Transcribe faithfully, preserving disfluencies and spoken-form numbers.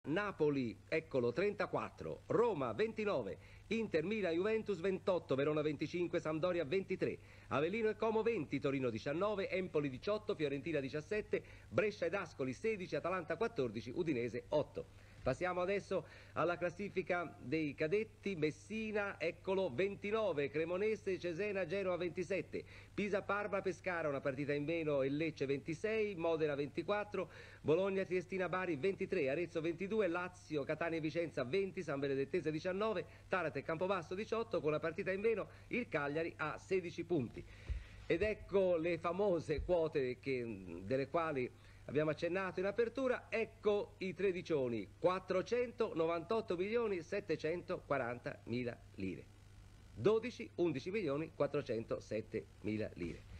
Napoli, eccolo, trentaquattro, Roma ventinove, Inter, Milan, Juventus ventotto, Verona venticinque, Sampdoria ventitré, Avellino e Como venti, Torino diciannove, Empoli diciotto, Fiorentina diciassette, Brescia ed Ascoli sedici, Atalanta quattordici, Udinese otto. Passiamo adesso alla classifica dei cadetti. Messina, eccolo, ventinove, Cremonese, Cesena, Genova ventisette, Pisa, Parma, Pescara una partita in meno e Lecce ventisei, Modena ventiquattro, Bologna, Triestina, Bari ventitré, Arezzo ventidue, Lazio, Catania e Vicenza venti, San Benedettese diciannove, Taranto e Campobasso diciotto, con una partita in meno il Cagliari ha sedici punti. Ed ecco le famose quote che, delle quali abbiamo accennato in apertura. Ecco i tredicioni, quattrocentonovantotto milioni settecentoquaranta mila lire, dodici, undici milioni quattrocentosette mila lire.